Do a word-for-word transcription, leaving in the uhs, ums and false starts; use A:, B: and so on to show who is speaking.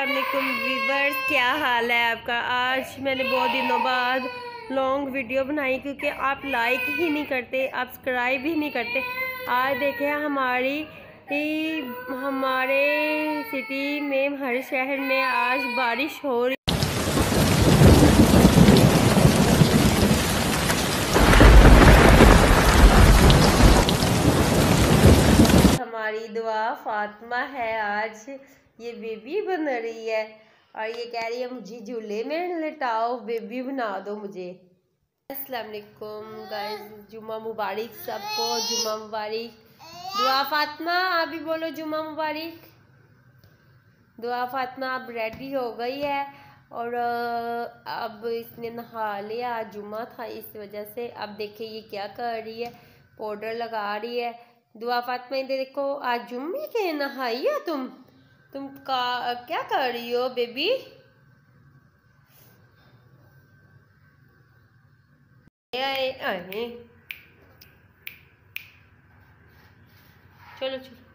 A: अस्सलामुअलैकुम व्यूअर्स, क्या हाल है आपका। आज मैंने बहुत दिनों बाद लॉन्ग वीडियो बनाई क्योंकि आप लाइक ही नहीं करते, आप सब्सक्राइब ही नहीं करते। आज देखें हमारी हमारे सिटी में, हमारे शहर में आज बारिश हो रही। हमारी दुआ फातिमा है, आज ये बेबी बन रही है और ये कह रही है मुझे झूले में लेटाओ, बेबी बना दो मुझे। अस्सलाम वालेकुम गाइस, जुम्मा मुबारक सबको, जुम्मा मुबारक। दुआ फातिमा आप भी बोलो जुम्मा मुबारक। दुआ फातिमा अब रेडी हो गई है और अब इसने नहा लिया, आज जुम्मा था इस वजह से। अब देखिए ये क्या कर रही है, पाउडर लगा रही है। दुआ फातिमा इधर देखो, आज जुम्मे के नहाई हो तुम तुम का क्या कर रही हो बेबी। आए आए चलो चलो